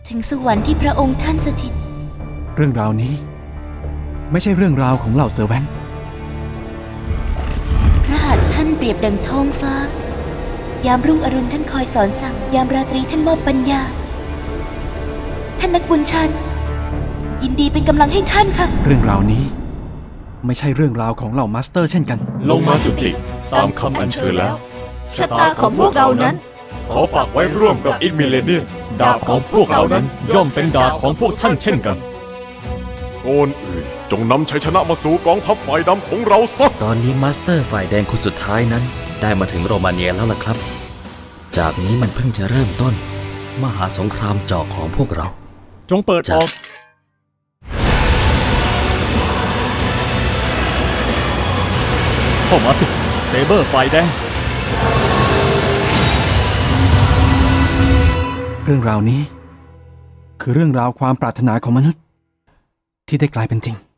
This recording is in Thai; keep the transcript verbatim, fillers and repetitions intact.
ถึงสวรรค์ที่พระองค์ท่านสถิตเรื่องราวนี้ไม่ใช่เรื่องราวของเหล่าเซอร์แวนต์พระหัตถ์ท่านเปรียบดังท้องฟ้ายามรุ่งอรุณท่านคอยสอนสั่งยามราตรีท่านมอบปัญญาท่านนักบุญชันยินดีเป็นกำลังให้ท่านค่ะเรื่องราวนี้ไม่ใช่เรื่องราวของเหล่ามาสเตอร์เช่นกันลงมาจุติตามคำอัญเชิญแล้วชะตาของพวกเรานั้นขอฝากไว้ร่วมกับอีกมิเลเนียมดาบของพวกเรานั้นย่อมเป็นดาบของพวกท่านเช่นกันก่อนอื่นจงนำชัยชนะมาสู่กองทัพฝ่ายดำของเราซะตอนนี้มาสเตอร์ฝ่ายแดงคนสุดท้ายนั้นได้มาถึงโรมาเนียแล้วล่ะครับจากนี้มันเพิ่งจะเริ่มต้นมหาสงครามจอกของพวกเราจงเปิดออกเข้ามาสิเซเบอร์ฝ่ายแดงเรื่องราวนี้คือเรื่องราวความปรารถนาของมนุษย์ที่ได้กลายเป็นจริง